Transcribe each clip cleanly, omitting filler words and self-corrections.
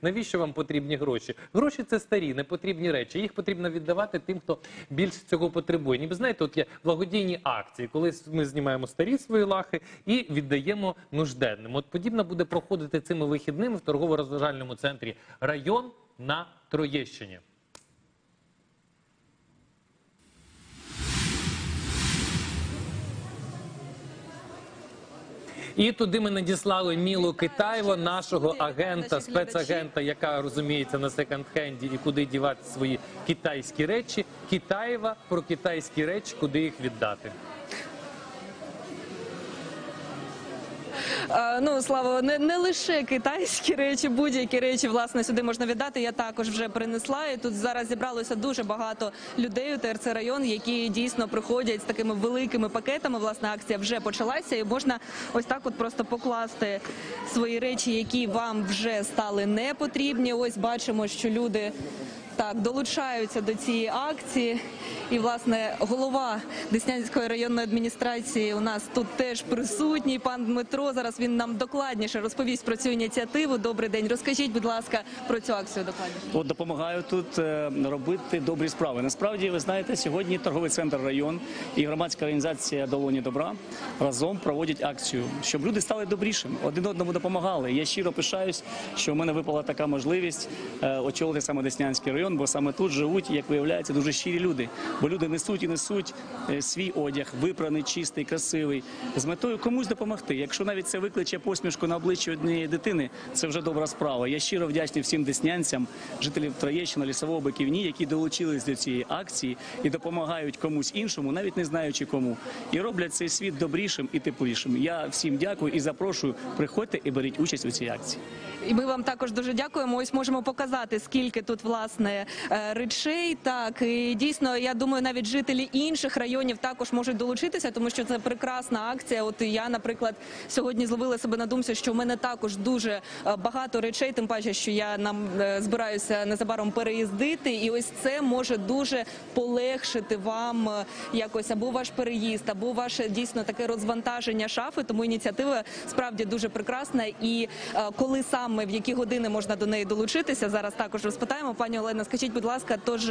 навіщо вам потрібні гроші? Гроші – це старі, непотрібні речі. Їх потрібно віддавати тим, хто більш цього потребує. Ніби, знаєте, от є благодійні акції, коли ми знімаємо старі свої лахи і віддаємо нужденним. От подібно буде проходити цими вихідними в торгово-розважальному центрі «Район» на Троєщині. І туди ми надіслали Мілу Китаєву, нашого агента, спецагента, яка розуміється на секонд-хенді і куди дівати свої китайські речі. Китаєва про китайські речі, куди їх віддати. Ну, Слава, не лише китайські речі, будь-які речі, власне, сюди можна віддати. Я також вже принесла, і тут зараз зібралося дуже багато людей у ТРЦ «Район», які дійсно приходять з такими великими пакетами. Власне, акція вже почалася, і можна ось так от просто покласти свої речі, які вам вже стали непотрібні. Ось бачимо, що люди так долучаються до цієї акції. І, власне, голова Деснянської районної адміністрації у нас тут теж присутній, пан Дмитро. Зараз він нам докладніше розповість про цю ініціативу. Добрий день. Розкажіть, будь ласка, про цю акцію докладніше. От допомагаю тут робити добрі справи. Насправді, ви знаєте, сьогодні торговий центр «Район» і громадська організація «Долоні добра» разом проводять акцію, щоб люди стали добрішими, один одному допомагали. Я щиро пишаюсь, що в мене випала така можливість очолити саме Деснянський район, бо саме тут живуть, як виявляється, дуже щирі люди. Бо люди несуть і несуть свій одяг, випраний, чистий, красивий, з метою комусь допомогти. Якщо навіть це викличе посмішку на обличчі однієї дитини, це вже добра справа. Я щиро вдячний всім деснянцям, жителів Троєщини, Лісового, Биківні, які долучились до цієї акції і допомагають комусь іншому, навіть не знаючи кому. І роблять цей світ добрішим і теплішим. Я всім дякую і запрошую, приходьте і беріть участь у цій акції. І ми вам також дуже дякуємо. Ось можемо показати, скільки тут, власне, речей. Так, і дійсно, я думаю, навіть жителі інших районів також можуть долучитися, тому що це прекрасна акція. От я, наприклад, сьогодні зловила себе на думці, що в мене також дуже багато речей, тим паче, що я збираюся незабаром переїздити. І ось це може дуже полегшити вам якось або ваш переїзд, або ваше дійсно таке розвантаження шафи. Тому ініціатива справді дуже прекрасна. І коли саме, в які години можна до неї долучитися, зараз також розпитаємо. Пані Олена, скажіть, будь ласка, тож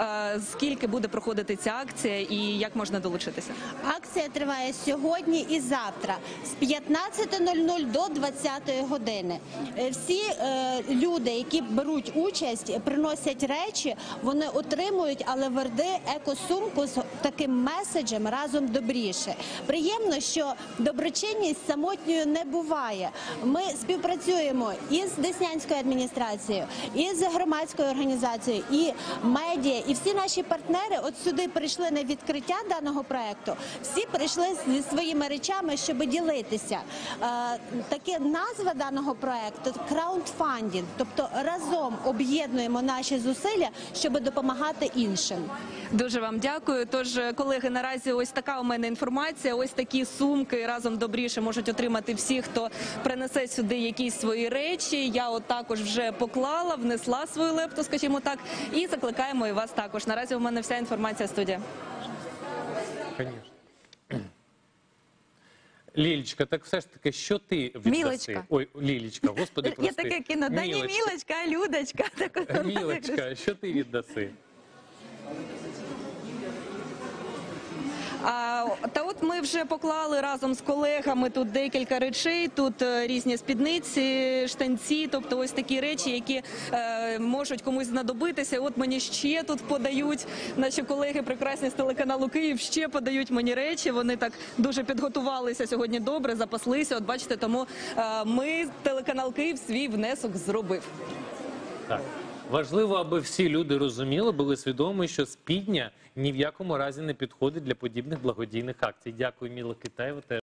скільки буде проходити ця акція і як можна долучитися? Акція триває сьогодні і завтра з 15:00 до 20 години. Всі люди, які беруть участь, приносять речі, вони отримують алеверди екосумку з таким меседжем «Разом добріше». Приємно, що доброчинність самотньою не буває. Ми співпрацюємо із Деснянською адміністрацією, із громадською організацією, і медіа, і всі наші партнери от сюди прийшли на відкриття даного проекту. Всі прийшли зі своїми речами, щоб ділитися. Таке назва даного проекту – краундфандинг, тобто разом об'єднуємо наші зусилля, щоб допомагати іншим. Дуже вам дякую. Тож, колеги, наразі ось така у мене інформація. Ось такі сумки «Разом добріше» можуть отримати всі, хто принесе сюди якісь свої речі. Я от також вже поклала, внесла свою лепту, скажімо так, і закликаємо і вас також. Наразі у мене вся інформація, студія. Звісно. Лілечка, так все ж таки, що ти віддаси? Мілочка. Ой, Лілечка, господи, прости. Я таке кіно, да не Мілочка, а Людочка. Мілочка, що ти віддаси? Та от ми вже поклали разом з колегами тут декілька речей, тут різні спідниці, штанці, тобто ось такі речі, які можуть комусь знадобитися. От мені ще тут подають, наші колеги прекрасні з телеканалу «Київ» ще подають мені речі, вони так дуже підготувалися сьогодні добре, запаслися, от бачите, тому телеканал «Київ» свій внесок зробив. Так. Важливо, аби всі люди розуміли, були свідомі, що спідня ні в якому разі не підходить для подібних благодійних акцій. Дякую, Міла Китаєва.